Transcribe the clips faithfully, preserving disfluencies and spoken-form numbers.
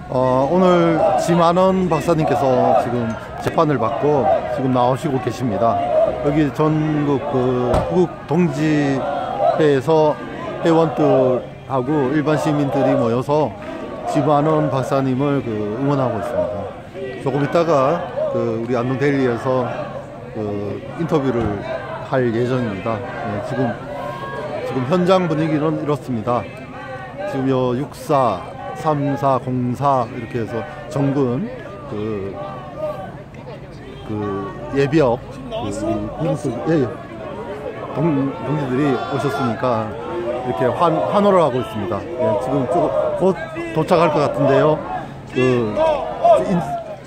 어, 오늘 지만원 박사님께서 지금 재판을 받고 지금 나오시고 계십니다. 여기 전국 그 구국 동지회에서 회원들하고 일반 시민들이 모여서 지만원 박사님을 그 응원하고 있습니다. 조금 있다가 그 우리 안동 데일리에서 그 인터뷰를 할 예정입니다. 네, 지금 지금 현장 분위기는 이렇습니다. 지금 요 육사, 삼사, 공사 이렇게 해서 정군 그, 그 예비역 그, 예, 동, 동지들이 오셨으니까 이렇게 환, 환호를 하고 있습니다. 예, 지금 곧 도착할 것 같은데요. 그, 인,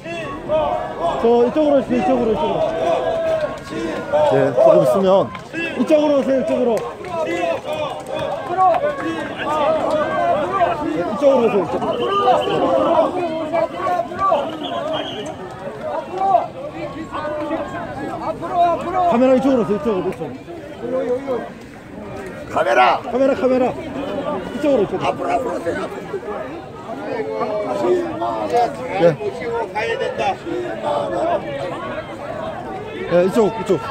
저 이쪽으로 오세요. 이쪽으로 이쪽으로. 예, 조금 있으면 이쪽으로 오세요. 이쪽으로. 이쪽으로 오세요. 이쪽으로. 카메라 이쪽으로 오세요. 이쪽으로. 이쪽으로. 카메라! 카메라 카메라. 이쪽으로 이쪽으로. 앞으로 앞으로 오세요. 예. 가야 된다. 예, 이쪽 이쪽.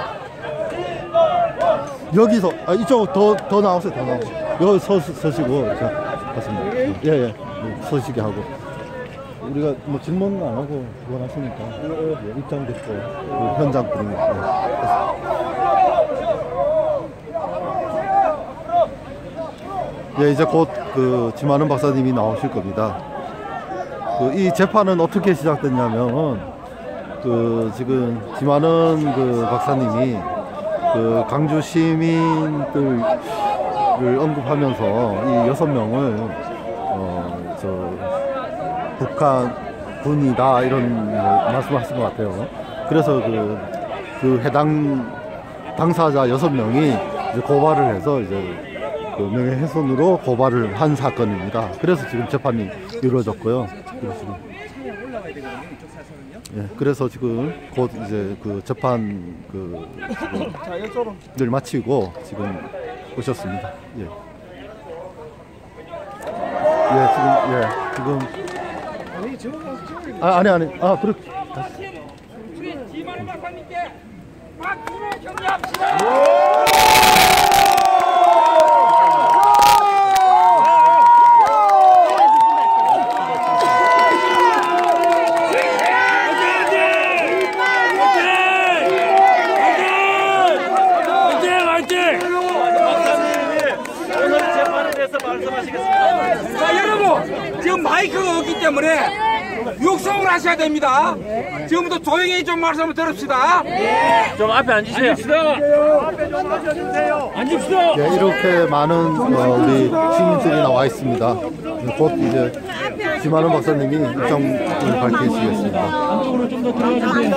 여기서 아 이쪽 더 더 나오세요. 더 나오세요. 여기 서 서시고 이렇게 하십니다. 예예. 예. 서시게 하고. 우리가 뭐 질문은 안 하고 그건 하시니까 예, 입장 듣고 그 현장 분위기. 예. 예, 이제 곧 그 지만원 박사님이 나오실 겁니다. 그 이 재판은 어떻게 시작됐냐면 그 지금 지만원 그 박사님이 그 강주 시민들을 언급하면서 이 여섯 명을 어 저 북한 군이다 이런 말씀하신 것 같아요. 그래서 그, 그 해당 당사자 여섯 명이 이제 고발을 해서 이제 그 명예훼손으로 고발을 한 사건입니다. 그래서 지금 재판이 이루어졌고요. 그래서 지금 예, 그래서 지금 곧 이제 그 재판 그를 마치고 지금 오셨습니다. 예. 예, 지금 예, 지금 아 아니 아니 아 그렇게 우리 지만원 박사님께 박수로 격려합시다. 자, 여러분 지금 마이크가 없기 때문에 육성을 하셔야 됩니다. 지금부터 조용히 좀 말씀을 들읍시다. 좀 앞에 앉으세요. 앞에 좀 앉으세요. 앉읍시다. 예, 이렇게 많은 어, 우리 시민들이 나와 있습니다. 곧 이제 지만원 박사님이 입장을 밝히시겠습니다. 안쪽으로 좀 더 들어가주세요.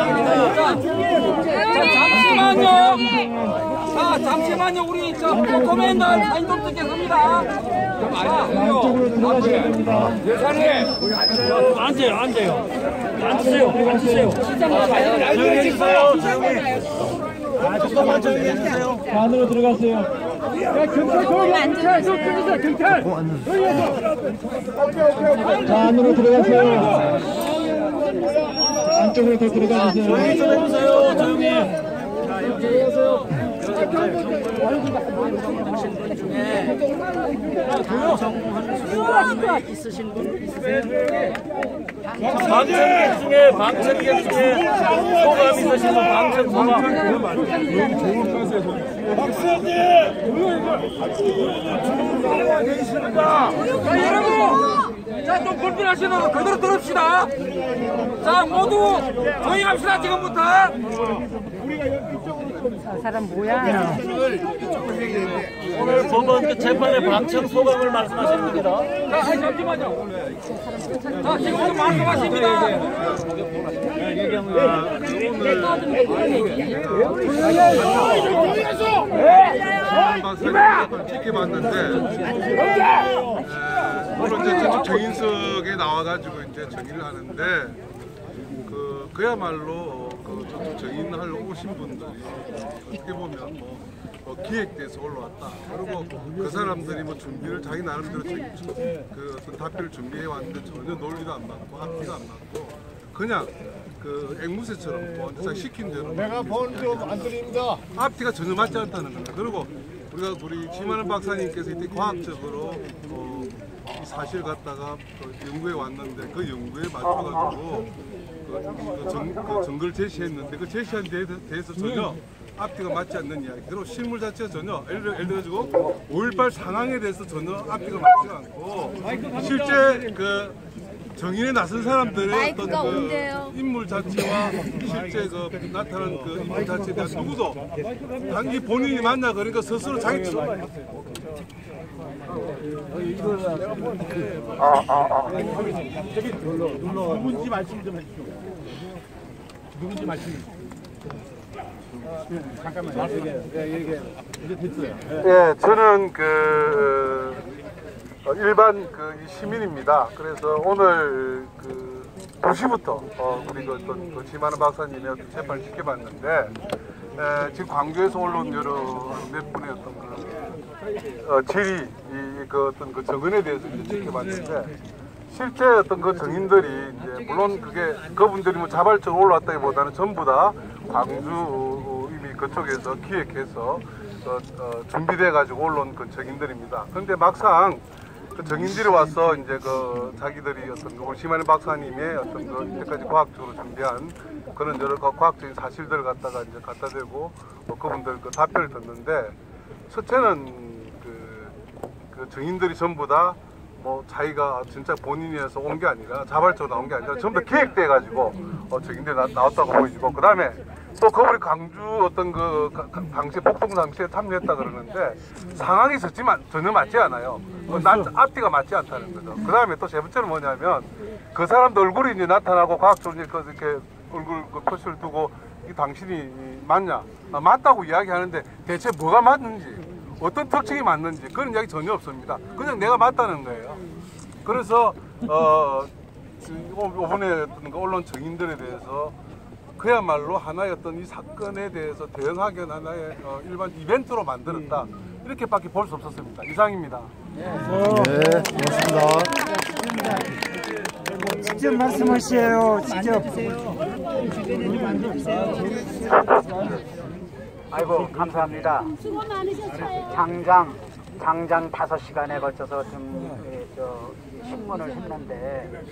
잠시만요. 자, 잠시만요. 우리 저 포토맨들 사진 좀 찍겠습니다. 안쪽으로 들어가셔야 됩니다. 앉아요, 앉아요. 앉으세요, 앉으세요. 조용히 해주세요, 조용히. 아, 조금만 조용히 해주세요. 안으로 들어가세요. 야, 경찰 거기 앉으세요. 경찰, 경찰. 자, 안으로 들어가세요. 안쪽으로 더 들어가주세요. 조용히 좀 해주세요, 조용히. 자, 여기 들어가세요. 오신 분 중에 방청하는 있으신 분 있으세요? 방청객 중에 방청객 중에 소감 있으신 분 방청 소감. 박사님! 자, 여러분! 자, 좀 불편하시면 그대로 들읍시다. 자, 모두 조용합시다, 지금부터. 저 사람 뭐야? 오늘 법원 그 재판의 방청 소감을 말씀하시는 겁니다. 자, 잠시만요. 자, 지금부터 말씀하십니다. 박사님 지켜봤는데 물론 이제 저쪽 정인석에 나와가지고 이제 정의를 하는데 그 그야말로 그 저쪽 정인하러 오신 분들이 어떻게 보면 뭐 어, 기획돼서 올라왔다. 그리고 그 사람들이 뭐 준비를 자기 나름대로 주- 그 어떤 답변을 준비해 왔는데 전혀 논리도 안 맞고 앞뒤도 안 맞고 그냥 그 앵무새처럼 뭐 자기 시킨 대로 내가 본 좀 안 드립니다. 앞뒤가 전혀 맞지 않다는 겁니다. 그리고 우리가 우리 지만은 박사님께서 이때 과학적으로 어, 이 사실 갖다가 그 연구해 왔는데 그 연구에 맞춰가지고 그, 그 정, 그 정글 제시했는데 그 제시한 데에 대해서 전혀 앞뒤가 맞지 않는 이야기. 그리고 실물 자체가 전혀 예를, 예를 들어가지고 오일팔 상황에 대해서 전혀 앞뒤가 맞지가 않고 실제 그 정인에 나선 사람들의 어떤 그 인물 자체와 실제 그 나타난 그 인물 자체에 대한 누구도 단기 본인이 맞냐 그러니까 스스로 자기 치 누군지 말씀 좀 해주시오. 누군지 말씀. 잠깐만. 얘기해. 얘기해. 이제 됐어요. 예, 저는 그 어, 일반 그 시민입니다. 그래서 오늘 그 두 시부터 어, 우리 그 어떤 그 지만은 박사님의 어떤 재판을 지켜봤는데 에, 지금 광주에서 올라온 여러 몇 분의 어떤 그 어, 질의 이, 그 어떤 그 정언에 대해서 이제 지켜봤는데 실제 어떤 그 정인들이 이제 물론 그게 그분들이 뭐 자발적으로 올라왔다기보다는 전부 다 광주 이미 그쪽에서 기획해서 어, 어, 준비돼 가지고 올라온 그 정인들입니다. 그런데 막상 그 정인들이 와서 이제 그 자기들이 어떤 그 심한희 박사님의 어떤 그 이때까지 과학적으로 준비한 그런 여러 과학적인 사실들을 갖다가 이제 갖다 대고 뭐 그분들 그 답변을 듣는데 첫째는 그, 그 정인들이 전부 다 뭐 자기가 진짜 본인이 해서 온 게 아니라 자발적으로 나온 게 아니라 전부 다 기획돼 가지고 어 정인들이 나, 나왔다고 보여지고 그 다음에 또 그분이 강주 어떤 그 당시 폭동 당시에 참여했다 그러는데 상황이 전혀, 전혀 맞지 않아요. 난 앞뒤가 맞지 않다는 거죠. 그 다음에 또 세 번째는 뭐냐면 그 사람도 얼굴이 이제 나타나고 과학적으로 이렇게 얼굴 그 표시를 두고 이 당신이 맞냐? 아, 맞다고 이야기하는데 대체 뭐가 맞는지 어떤 특징이 맞는지 그런 이야기 전혀 없습니다. 그냥 내가 맞다는 거예요. 그래서 어, 이번에 어떤 그 언론 정인들에 대해서 그야말로 하나의 어떤 이 사건에 대해서 대응하기 위한 하나의 어, 일반 이벤트로 만들었다. 이렇게밖에 볼 수 없었습니다. 이상입니다. 네, 고맙습니다. 직접 말씀하시에요. 직접. 아이고 감사합니다. 수고 많으셨어요. 장장 장장 다섯 시간에 걸쳐서 좀 저 신문을 했는데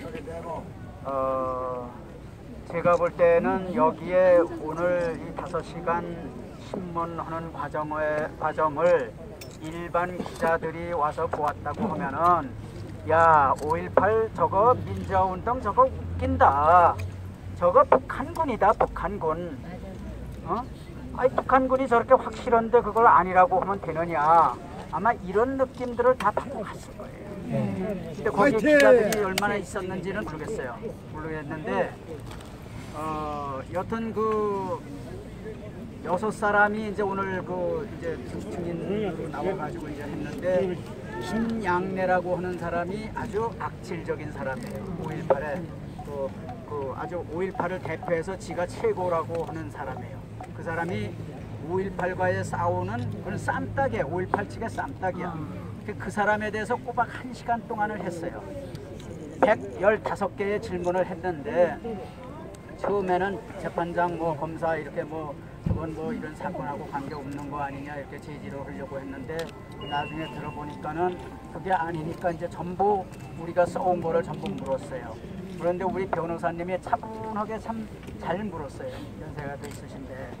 어 제가 볼 때는 여기에 오늘 이 다섯 시간 신문하는 과정의 과정을 일반 기자들이 와서 보았다고 하면은 야 오일팔 저거 민주화운동 저거 웃긴다. 저거 북한군이다 북한군. 어? 아니 북한군이 저렇게 확실한데 그걸 아니라고 하면 되느냐. 아마 이런 느낌들을 다 받고 갔을 거예요. 근데 거기 기자들이 얼마나 있었는지는 모르겠어요. 모르겠는데 어, 여튼 그 여섯 사람이 이제 오늘 그 이제 증인으로 나와가지고 이제 했는데 김양래라고 하는 사람이 아주 악질적인 사람이에요. 오일팔에 또 그 아주 오일팔을 대표해서 지가 최고라고 하는 사람이에요. 그 사람이 오일팔과의 싸우는 그런 쌈딱이에요. 오일팔 측의 쌈딱이야. 그 사람에 대해서 꼬박 한 시간 동안을 했어요. 백십오 개의 질문을 했는데 처음에는 재판장 뭐 검사 이렇게 뭐 저건 뭐 이런 사건하고 관계없는 거 아니냐 이렇게 제지를 하려고 했는데 나중에 들어보니까는 그게 아니니까 이제 전부 우리가 써온 거를 전부 물었어요. 그런데 우리 변호사님이 차분하게 참 잘 물었어요. 연세가 더 있으신데.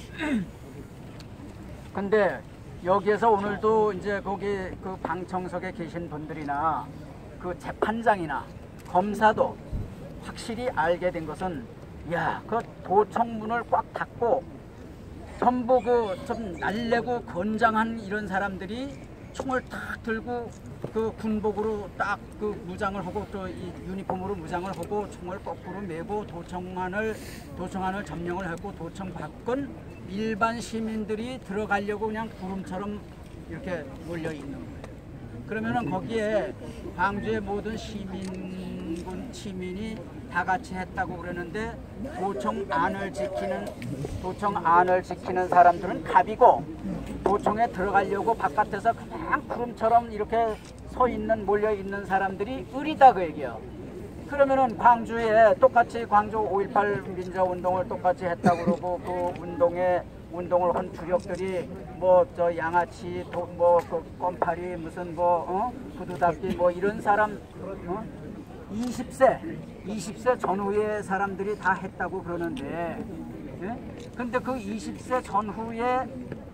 근데 여기에서 오늘도 이제 거기 그 방청석에 계신 분들이나 그 재판장이나 검사도 확실히 알게 된 것은 야, 그 도청문을 꽉 닫고 전부 그 좀 날래고 건장한 이런 사람들이 총을 딱 들고 그 군복으로 딱 그 무장을 하고 또 이 유니폼으로 무장을 하고 총을 거꾸로 메고 도청안을 도청안을 점령을 하고 도청 밖은 일반 시민들이 들어가려고 그냥 구름처럼 이렇게 몰려 있는 거예요. 그러면은 거기에 광주의 모든 시민군 시민이 다 같이 했다고 그러는데 도청 안을 지키는 도청 안을 지키는 사람들은 갑이고 도청에 들어가려고 바깥에서 그냥 구름처럼 이렇게 서 있는 몰려 있는 사람들이 을이다 그 얘기예요. 그러면은 광주에 똑같이 광주 오일팔 민주화운동을 똑같이 했다고 그러고 그 운동에 운동을 한 주력들이 뭐 저 양아치 뭐그 껌파리 무슨 뭐 어? 구두닦기 뭐 이런 사람 어? 이십 세 이십 세 전후의 사람들이 다 했다고 그러는데 예? 근데 그 이십 세 전후에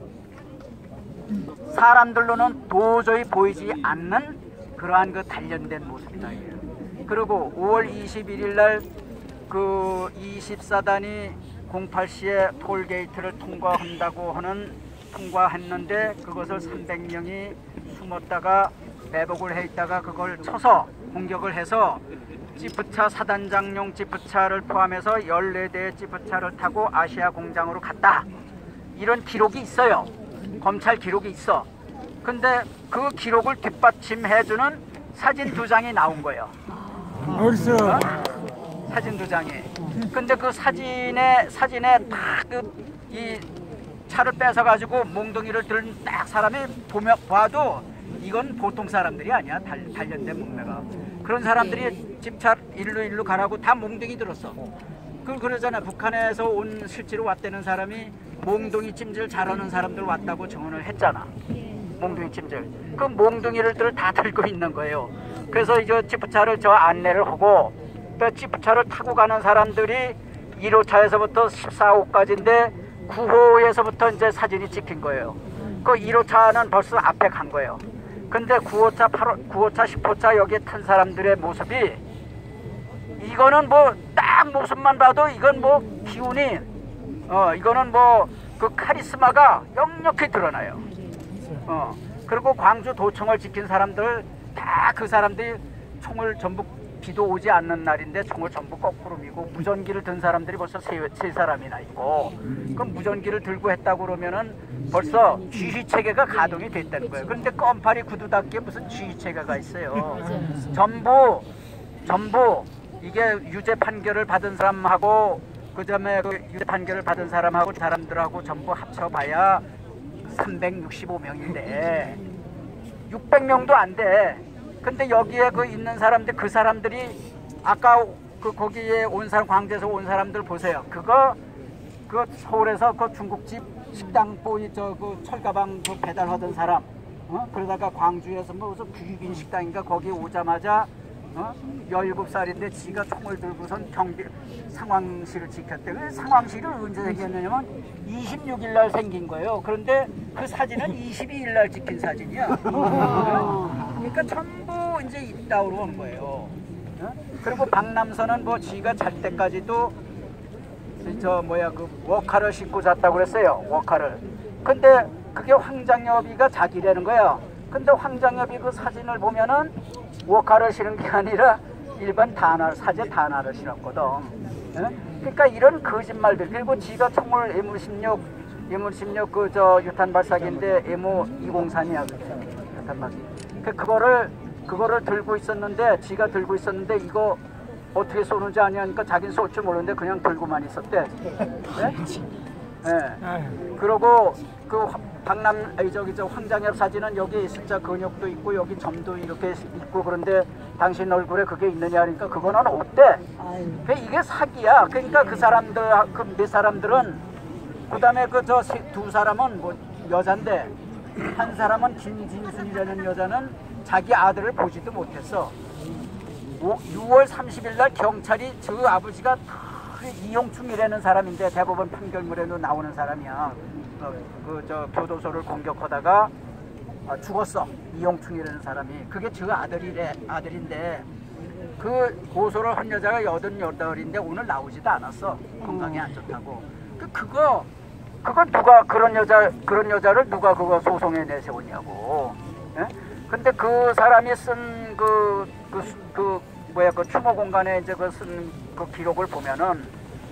사람들로는 도저히 보이지 않는 그러한 그 단련된 모습이다. 그리고 오월 이십일일 날 그 이십사 단이 공팔 시에 톨게이트를 통과한다고 하는 통과했는데 그것을 삼백 명이 숨었다가 매복을 해 있다가 그걸 쳐서 공격을 해서 지프차 사단장용 지프차를 포함해서 열네 대의 지프차를 타고 아시아 공장으로 갔다. 이런 기록이 있어요. 검찰 기록이 있어. 근데 그 기록을 뒷받침해주는 사진 두 장이 나온 거예요. 어딨어? 어? 사진 두 장이. 근데 그 사진에 사진에 딱 이 차를 뺏어 가지고 몽둥이를 든 딱 사람이 보면 봐도 이건 보통 사람들이 아니야. 달, 단련된 몸매가. 그런 사람들이 집차 일로 일로 가라고 다 몽둥이 들었어. 그 그러잖아. 북한에서 온 실제로 왔다는 사람이 몽둥이 찜질 잘하는 사람들 왔다고 증언을 했잖아. 몽둥이 찜질. 그 몽둥이를 다 들고 있는 거예요. 그래서 이제 지프차를 저 안내를 하고 또 지프차를 타고 가는 사람들이 일 호차에서부터 십사 호까지인데 구 호에서부터 이제 사진이 찍힌 거예요. 그 일 호차는 벌써 앞에 간 거예요. 근데 구 호차, 팔 호, 구 호차, 십 호차 여기에 탄 사람들의 모습이 이거는 뭐 딱 모습만 봐도 이건 뭐 기운이 어 이거는 뭐 그 카리스마가 역력히 드러나요. 어 그리고 광주 도청을 지킨 사람들 다 그 사람들이 총을 전부 비도 오지 않는 날인데 총을 전부 거꾸로 미고 무전기를 든 사람들이 벌써 세, 세 사람이나 있고 그럼 무전기를 들고 했다고 그러면은 벌써 지휘 체계가 가동이 됐다는 거예요. 그런데 껌파리 구두닦기에 무슨 지휘 체계가 있어요. 전부 전부 이게 유죄 판결을 받은 사람하고 그 다음에 그 유죄 판결을 받은 사람하고 사람들하고 전부 합쳐봐야 삼백육십오 명인데 육백 명도 안 돼. 근데 여기에 그 있는 사람들 그 사람들이 아까 그 거기에 온 사람 광주에서 온 사람들 보세요. 그거 그 서울에서 그 중국집 식당 보이 저 그 철가방 그 배달하던 사람 어? 그러다가 광주에서 뭐 무슨 귀빈 식당인가 거기 오자마자 어? 열일곱 살인데 지가 총을 들고선 경비 상황실을 지켰대. 그 상황실을 언제 생겼냐면 이십육 일 날 생긴 거예요. 그런데 그 사진은 이십이 일 날 찍힌 사진이야. 그러니까 전부 이제 입다우로 온 거예요. 어? 그리고 박남선은 뭐 지가 잘 때까지도 저 뭐야 그 워카를 신고 잤다고 그랬어요. 워카를. 근데 그게 황장엽이가 자기라는 거예요. 근데 황장엽이 그 사진을 보면은 워카를 신은 게 아니라 일반 단화, 사제 단화를 신었거든. 예? 그러니까 이런 거짓말들. 그리고 지가 총을 에무 십육, 에무 십육 그 저 유탄 발사기인데 에무 이공삼이야. 유탄 발사기. 그 그거를 그거를 들고 있었는데 지가 들고 있었는데 이거 어떻게 쏘는지 아냐니까 자기는 쏠 줄 모르는데 그냥 들고만 있었대. 예? 예. 그러고 그 박남 아니 저기 저 황장엽 사진은 여기 숫자 근육도 있고 여기 점도 이렇게 있고 그런데 당신 얼굴에 그게 있느냐 하니까 그거는 없대. 그 이게 사기야. 그러니까 그 사람들 그 몇 사람들은 그다음에 그 저 두 사람은 뭐 여잔데 한 사람은 김진순이라는 여자는 자기 아들을 보지도 못했어. 유월 삼십일 날 경찰이 저 아버지가 이용충이라는 사람인데 대법원 판결문에도 나오는 사람이야. 그 저 교도소를 공격하다가 죽었어. 이용충이라는 사람이. 그게 저 아들이래 아들인데 그 고소를 한 여자가 여든 여덟인데 오늘 나오지도 않았어. 건강이 안 좋다고. 그 그거 그거 누가 그런 여자 그런 여자를 누가 그거 소송에 내세우냐고. 예? 근데 그 사람이 쓴 그 그 그 뭐야 그 추모 공간에 이제 그 쓴 그 기록을 보면은.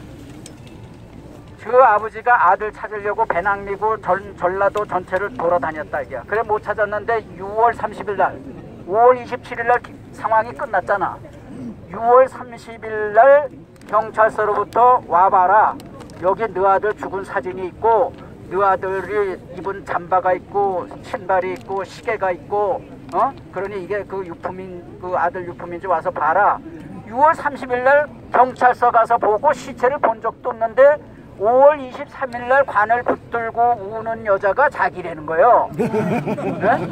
그 아버지가 아들 찾으려고 배낭 미고 전, 전라도 전체를 돌아다녔다 이게. 그래 못 찾았는데 유월 삼십일 날 오월 이십칠일 날 상황이 끝났잖아. 유월 삼십일 날 경찰서로부터 와봐라. 여기 너 아들 죽은 사진이 있고 너 아들이 입은 잠바가 있고 신발이 있고 시계가 있고 어? 그러니 이게 그 유품인 그 아들 유품인지 와서 봐라. 유월 삼십일 날 경찰서 가서 보고 시체를 본 적도 없는데 오월 이십삼일 날 관을 붙들고 우는 여자가 자기라는 거예요. 네?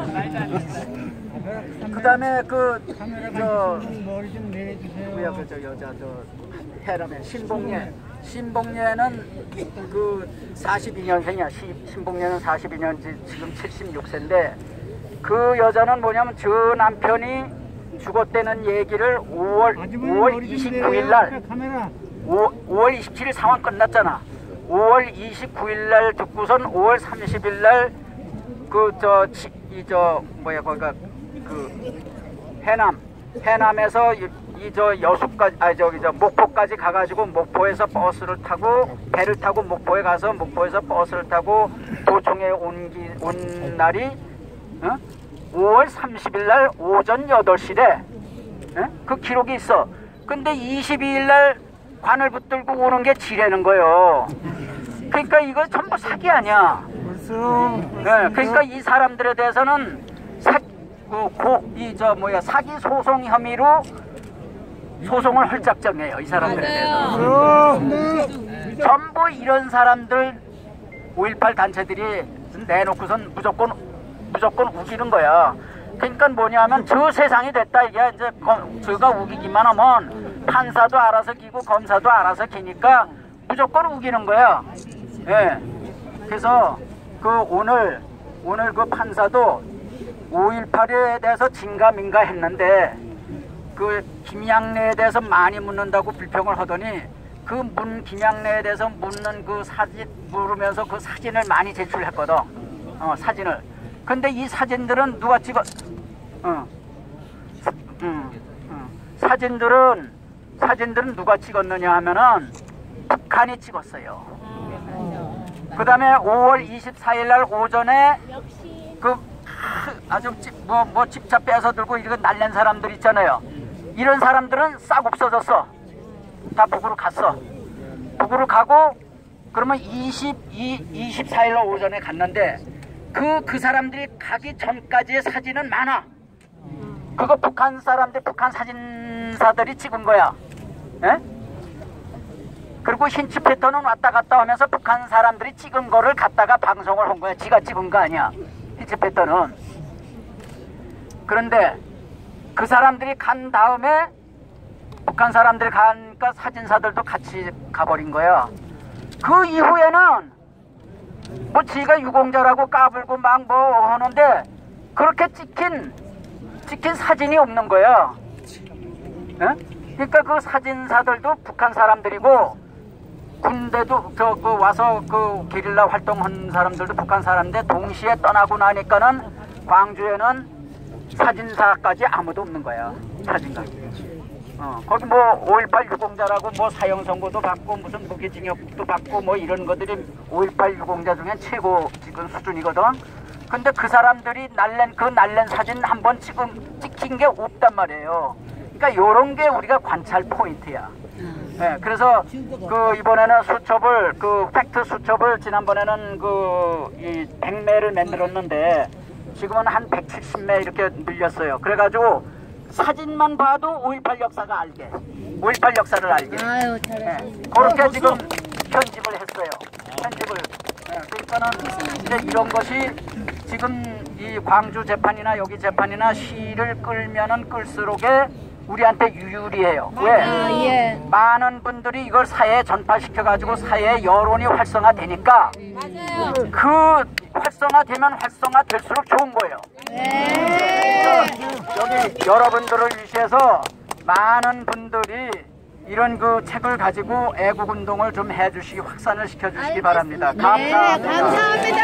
그 다음에 그, 저, 뭐야, 그, 저 여자, 저, 해라면, 신봉예. 신봉예는 그 사십이 년생이야. 신봉예는 사십이 년, 지금 칠십육 세인데, 그 여자는 뭐냐면 저 남편이 죽었다는 얘기를 오월, 오월 이십구일 날, 오월 이십칠일 상황 끝났잖아. 오월 이십구일 날 듣고선 오월 삼십일 날 그 저 이 저 뭐야 거기가 그 해남 해남에서 이 저 여수까지 아 저기 저 목포까지 가가지고 목포에서 버스를 타고 배를 타고 목포에 가서 목포에서 버스를 타고 도청에 온기 온 날이 어? 오월 삼십일 날 오전 여덟 시래. 어? 그 기록이 있어. 근데 이십이일 날 관을 붙들고 오는 게 지라는 거예요. 그러니까 이거 전부 사기 아니야. 네, 그러니까 이 사람들에 대해서는 사, 그, 고, 이, 저, 뭐야, 사기 소송 혐의로 소송을 헐짝 정해요. 이 사람들에 대해서. 전부 이런 사람들 오일팔 단체들이 내놓고선 무조건, 무조건 우기는 거야. 그러니까 뭐냐면 저 세상이 됐다. 이게 이제 저가 우기기만 하면 판사도 알아서 기고 검사도 알아서 기니까 무조건 우기는 거야. 예. 네. 그래서 그 오늘 오늘 그 판사도 오일팔에 대해서 진가민가 했는데 그 김양래에 대해서 많이 묻는다고 불평을 하더니 그 문 김양래에 대해서 묻는 그 사진 물으면서 그 사진을 많이 제출했거든. 어 사진을. 근데 이 사진들은 누가 찍어? 어. 음, 음. 사진들은 사진들은 누가 찍었느냐 하면은 북한이 찍었어요. 그 다음에 오월 이십사일 날 오전에 그 아주 뭐, 뭐 집차 빼서 들고 이거 날랜 사람들 있잖아요. 이런 사람들은 싹 없어졌어. 다 북으로 갔어. 북으로 가고 그러면 이십이, 이십사일 날 오전에 갔는데 그, 그 사람들이 가기 전까지의 사진은 많아. 그거 북한 사람들, 북한 사진사들이 찍은 거야. 에? 그리고 흰치 패턴은 왔다 갔다 하면서 북한 사람들이 찍은 거를 갖다가 방송을 한 거야. 지가 찍은 거 아니야. 흰치 패턴은. 그런데 그 사람들이 간 다음에 북한 사람들이 가니까 사진사들도 같이 가버린 거야. 그 이후에는 뭐 지가 유공자라고 까불고 막 뭐 하는데 그렇게 찍힌 찍힌 사진이 없는 거야. 에? 그러니까 그 사진사들도 북한 사람들이고 군대도 저 그 와서 그 게릴라 활동한 사람들도 북한 사람인데 동시에 떠나고 나니까는 광주에는 사진사까지 아무도 없는 거야. 사진가. 어 거기 뭐 오일팔 유공자라고 뭐 사형 선고도 받고 무슨 무기징역도 받고 뭐 이런 것들이 오일팔 유공자 중에 최고 지금 수준이거든. 근데 그 사람들이 날랜 그 날랜 사진 한번 찍은 찍힌 게 없단 말이에요. 그러니까 요런 게 우리가 관찰 포인트야. 네, 그래서 그 이번에는 수첩을 그 팩트 수첩을 지난번에는 그 이 백 매를 만들었는데 지금은 한 백칠십 매 이렇게 늘렸어요. 그래가지고 사진만 봐도 오일팔 역사가 알게, 오일팔 역사를 알게. 아유, 네, 그렇게 지금 편집을 했어요. 편집을. 네, 그러니까는 이제 이런 것이 지금 이 광주 재판이나 여기 재판이나 시를 끌면은 끌수록에 우리한테 유리해요. 왜? 아, 예. 많은 분들이 이걸 사회에 전파시켜가지고 사회의 여론이 활성화되니까 맞아요. 그 활성화되면 활성화될수록 좋은 거예요. 네. 여기 여러분들을 위해서 많은 분들이 이런 그 책을 가지고 애국운동을 좀 해주시기, 확산을 시켜주시기 바랍니다. 네, 감사합니다. 감사합니다.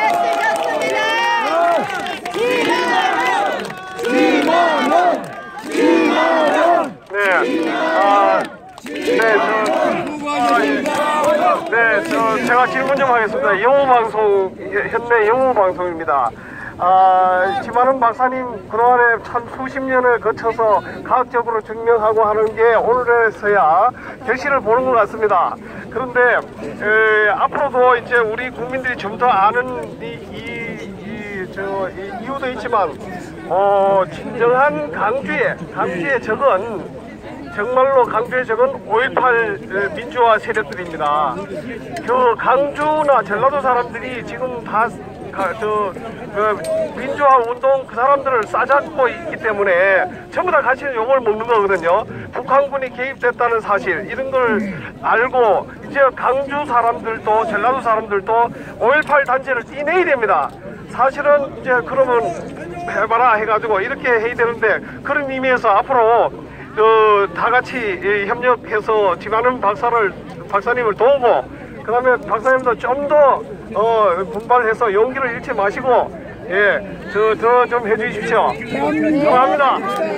수고하셨습니다. 김원원! 김원원! 네, 아, 네, 저, 아, 예. 네, 저, 제가 질문 좀 하겠습니다. 영어 방송, 현대 영어 방송입니다. 아, 지만은 박사님 그동안에 참 수십 년을 거쳐서 과학적으로 증명하고 하는 게 오늘에서야 결실을 보는 것 같습니다. 그런데 에, 앞으로도 이제 우리 국민들이 좀 더 아는 이, 이, 이, 저, 이 이유도 있지만 어, 진정한 강주의 강주의 적은 정말로 강주의 적은 오일팔 민주화 세력들입니다. 그 강주나 전라도 사람들이 지금 다 저 그 민주화 운동 그 사람들을 싸잡고 있기 때문에 전부 다 같이 욕을 먹는 거거든요. 북한군이 개입됐다는 사실 이런 걸 알고 이제 강주 사람들도 전라도 사람들도 오일팔 단체를 떼내야 됩니다. 사실은 이제 그러면 해봐라 해가지고 이렇게 해야 되는데 그런 의미에서 앞으로 그 다 같이 협력해서 지만은 박사를 박사님을 도우고 그 다음에 박사님도 좀 더 어, 분발해서 용기를 잃지 마시고 예, 저 저 좀 해주십시오. 감사합니다.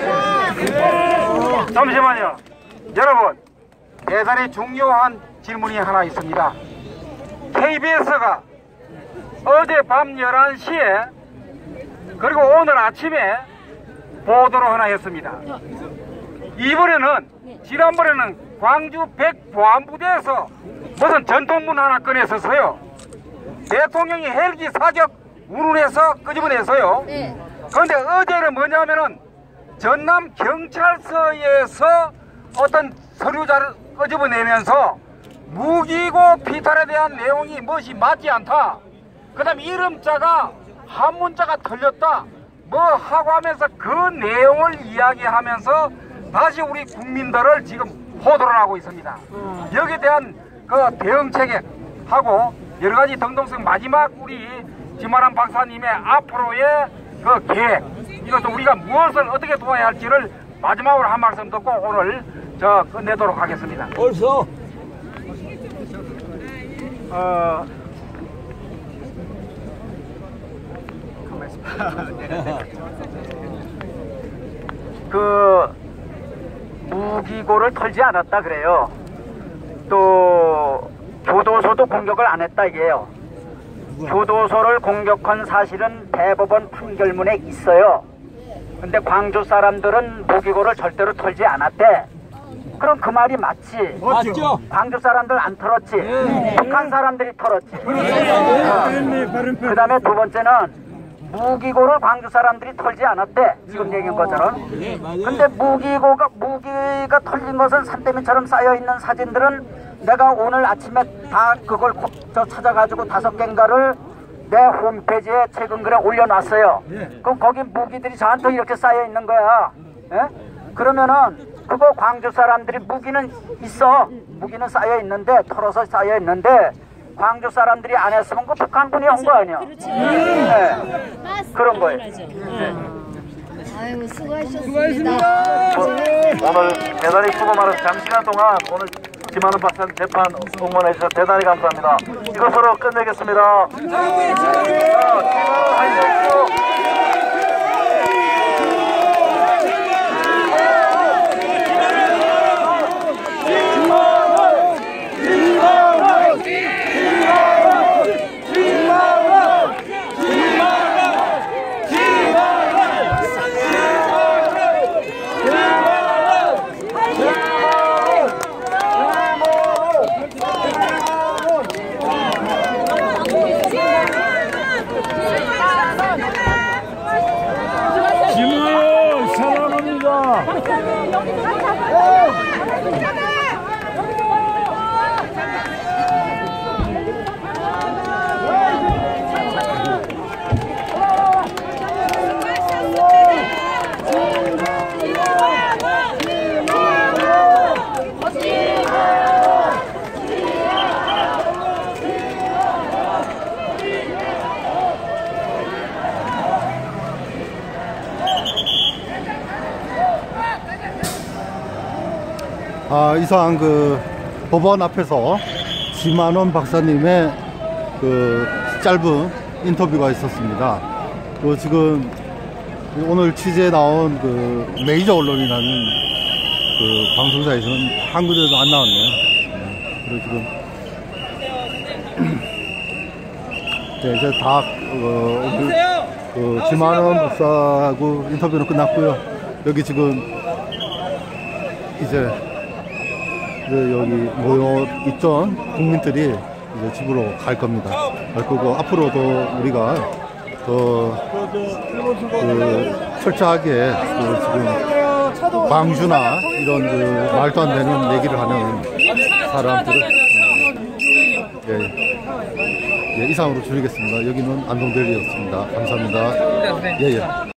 잠시만요. 여러분, 대단히 중요한 질문이 하나 있습니다. 케이비에스가 어제 밤 열한 시에 그리고 오늘 아침에 보도를 하나 했습니다. 이번에는 지난번에는 광주 백보안부대에서 무슨 전통문 하나 꺼내서서요. 대통령이 헬기 사격 운운해서 끄집어내서요. 네. 그런데 어제는 뭐냐면은 전남 경찰서에서 어떤 서류자를 끄집어내면서 무기고 피탈에 대한 내용이 무엇이 맞지 않다. 그 다음에 이름자가 한문자가 틀렸다. 뭐 하고 하면서 그 내용을 이야기하면서 다시 우리 국민들을 지금 호도를 하고 있습니다. 여기에 대한 그 대응체계하고 여러 가지 등등성 마지막 우리 지만한 박사님의 앞으로의 그 계획 이것도 우리가 무엇을 어떻게 도와야 할지를 마지막으로 한 말씀 듣고 오늘 저 끝내도록 하겠습니다. 벌써 어, 그 무기고를 털지 않았다 그래요. 또 교도소도 공격을 안 했다 이게요. 교도소를 공격한 사실은 대법원 판결문에 있어요. 근데 광주 사람들은 무기고를 절대로 털지 않았대. 그럼 그 말이 맞지. 맞죠? 광주 사람들 안 털었지. 네. 북한 사람들이 털었지. 네. 그 다음에 두 번째는 무기고를 광주 사람들이 털지 않았대. 지금 얘기한 것처럼. 근데 무기고가 무기가 털린 것은 산더미처럼 쌓여있는 사진들은 내가 오늘 아침에 다 그걸 저 찾아가지고 다섯 개인가를 내 홈페이지에 최근 글에 올려놨어요. 그럼 거기 무기들이 저한테 이렇게 쌓여있는 거야. 예? 그러면은 그거 광주 사람들이 무기는 있어. 무기는 쌓여있는데 털어서 쌓여있는데 광주 사람들이 안 했으면 그 북한군이 한 거 아니야. 네. 그런 거예요. 네. 아이고 수고하셨습니다. 오늘 대단히 수고 많아서 잠시간 동안 오늘 지만은 박사님 재판 응원해 주셔서 대단히 감사합니다. 이것으로 끝내겠습니다. 아, 이상 그 법원 앞에서 지만원 박사님의 그 짧은 인터뷰가 있었습니다. 그 지금 오늘 취재에 나온 그 메이저 언론이라는 그 방송사에서는 한 군데도 안 나왔네요. 네, 그리고 지금 네, 이제 다 어, 그, 그 지만원 박사하고 인터뷰는 끝났고요. 여기 지금 이제, 이제 여기 모여 있던 국민들이 이제 집으로 갈 겁니다. 갈 거고 앞으로도 우리가 더 그 철저하게 그 지금 광주나 이런 그 말도 안 되는 얘기를 하는 사람들을 예, 예, 이상으로 줄이겠습니다. 여기는 안동대리였습니다. 감사합니다. 예, 예.